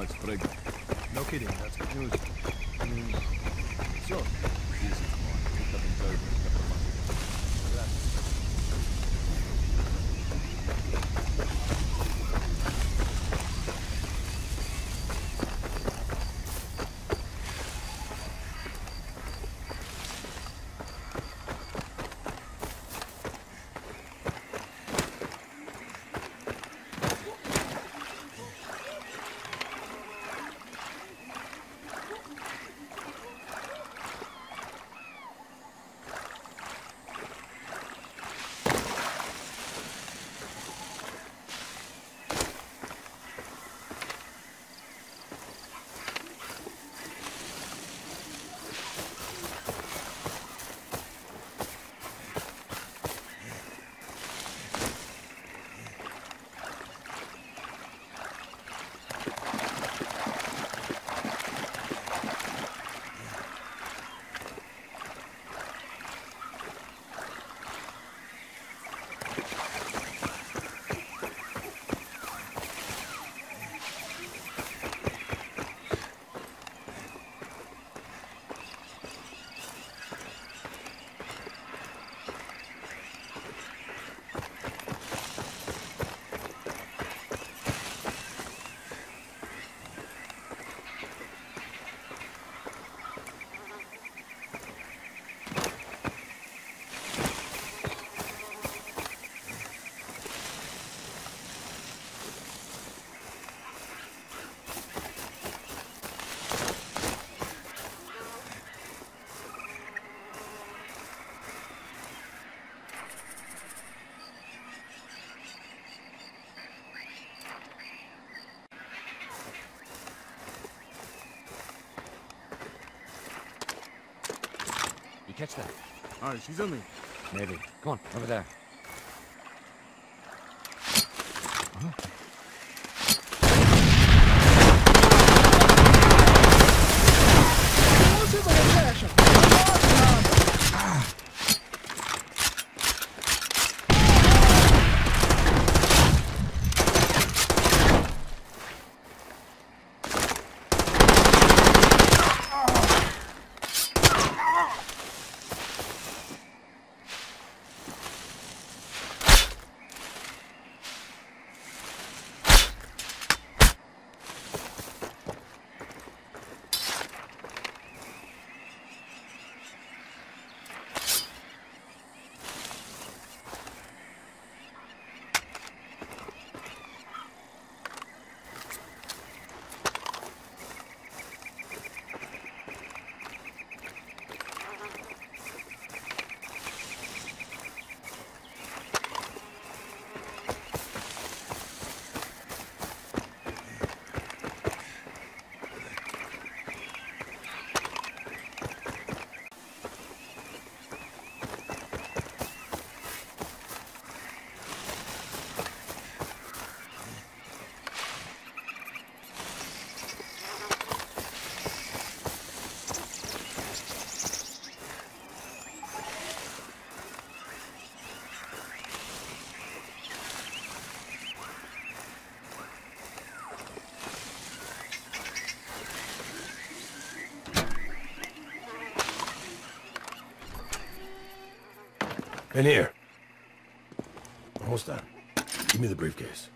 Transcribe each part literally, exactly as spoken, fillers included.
wife's pregnant. No kidding, that's good news. I mean, sure. Easy, come on. Picked up in Belgium a couple of months ago. Gracias. You catch that? Alright, she's on me. Maybe. Come on, over there. Huh? In here. Hold on. Give me the briefcase.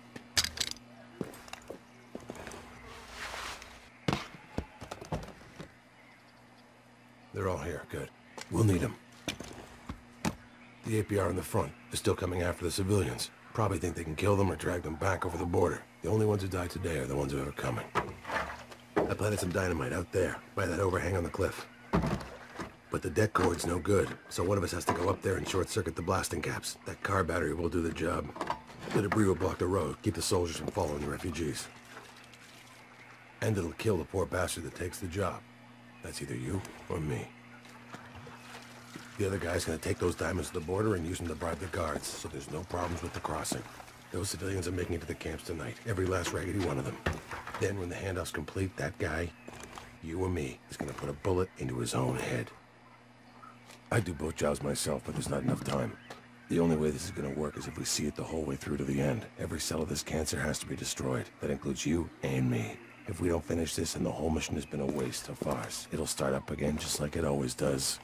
They're all here. Good. We'll need them. The A P R in the front. They're still coming after the civilians. Probably think they can kill them or drag them back over the border. The only ones who died today are the ones who are coming. I planted some dynamite out there, by that overhang on the cliff. But the deck cord's no good, so one of us has to go up there and short-circuit the blasting caps. That car battery will do the job. The debris will block the road, keep the soldiers from following the refugees. And it'll kill the poor bastard that takes the job. That's either you or me. The other guy's gonna take those diamonds to the border and use them to bribe the guards, so there's no problems with the crossing. Those civilians are making it to the camps tonight, every last raggedy one of them. Then when the handoff's complete, that guy, you or me, is gonna put a bullet into his own head. I do both jobs myself, but there's not enough time. The only way this is gonna work is if we see it the whole way through to the end. Every cell of this cancer has to be destroyed. That includes you and me. If we don't finish this, and the whole mission has been a waste, a farce. It'll start up again just like it always does.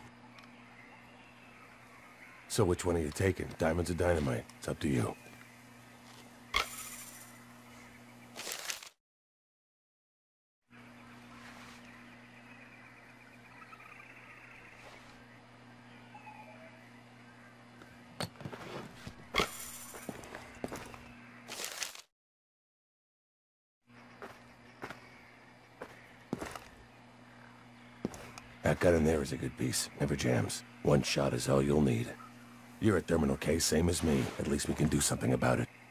So which one are you taking? Diamonds or dynamite? It's up to you. That gun in there is a good piece. Never jams. One shot is all you'll need. You're at Terminal K, same as me. At least we can do something about it.